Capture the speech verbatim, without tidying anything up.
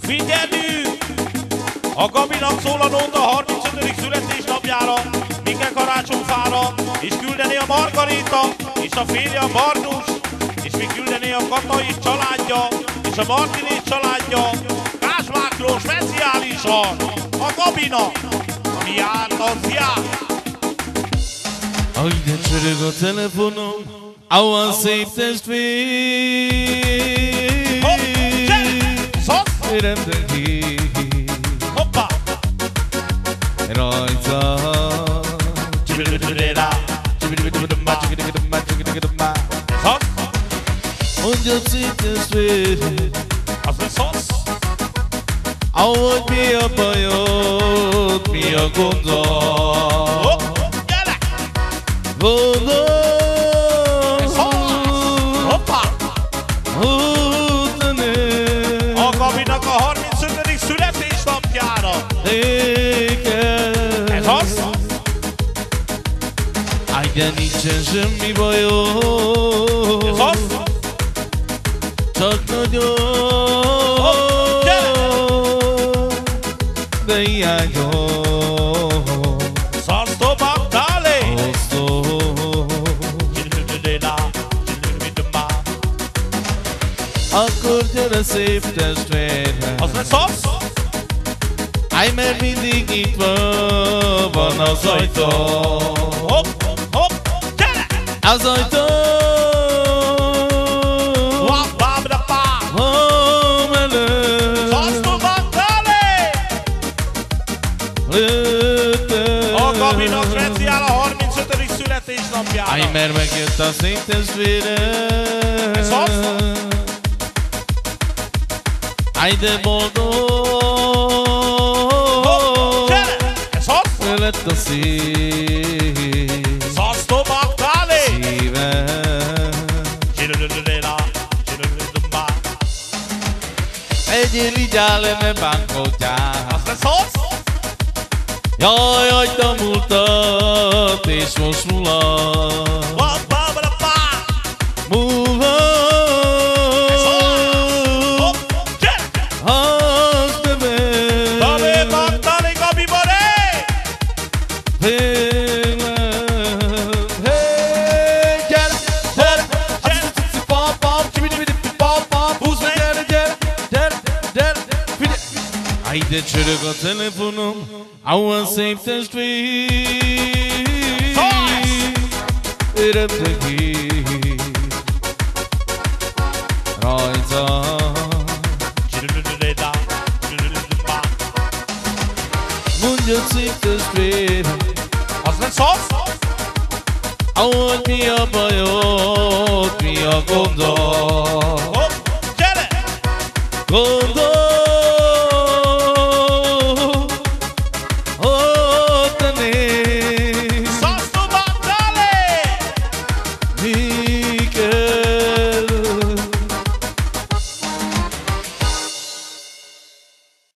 Figyelünk! A Gabinak szól a nóta harmincötödik születésnapjára, Mike karácsonyfára, és küldeni a Margarita, és a férje a Barnus, és mi küldeni a Kata és családja, és a Martin és családja, Kásmákról speciálisan a Gabinak, ami járt, az jár. Ahogy de csörög a telefonom, ahol szép testvér. Hopp, gyere! Szosz! Örömtön ki Hoppá! rajta. Szosz! Mondja szép testvér, Az lesz szosz! ahogy mi a bajod, mi a gondod. Hopp, gyere! Gondod. Hoppá! A Gabinak a harmincötödik születésnapjára! Ez az? Áj, de nincsen semmi bajod. Ez az? Csak nagyon, Hopp, gyere! de hiányom. Szasztobak, dálé! Osztó. Akkor gyere szép testvérem. Az lesz az? Állj, mert mindig nyitva van az ajtó. Hopp, hopp, gyere! Az ajtó. Wap, bam, da, bam! Home előtt. Szasztobak, dálé! Lőtte. A Gabinak speciál a harmincötödik születésnapjára! Állj, mert megjött a szép testvérem. Ez az? Állj, de boldog. Hopp, gyere! Ez az? Ő lett a szív. Szasztobak, dálé! Szívem. Egyél így áll, ne bánkodjál. Az lesz az? Jaj, hagyd a múltat, és most mulat. Wap, bam, da, bam! Ez az? Hopp, gyere! Az többet. Dálé, bam, dálé, Gabi baré! Félem. Hey, gyere, gyere. Gyere! Pam, pam, csibidi-bidi, pam, pam. Húzd meg! Gyere, gyere, gyere, gyere. Figyelj. Áj, de csörög a telefonom, ahol szép testvér. Örömtön ki rajta. Mondja szép testvér, Az lesz az? ahogy mi a bajod, mi a gondod. Hopp, gyere! Gondod.